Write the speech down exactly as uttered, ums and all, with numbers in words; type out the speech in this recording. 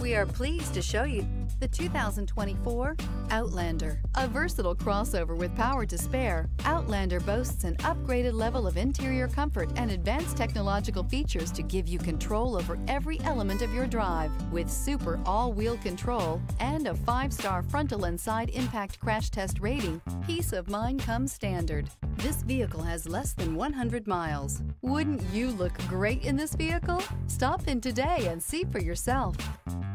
We are pleased to show you the two thousand twenty-four Outlander. A versatile crossover with power to spare, Outlander boasts an upgraded level of interior comfort and advanced technological features to give you control over every element of your drive. With super all-wheel control and a five-star frontal and side impact crash test rating, peace of mind comes standard. This vehicle has less than one hundred miles. Wouldn't you look great in this vehicle? Stop in today and see for yourself.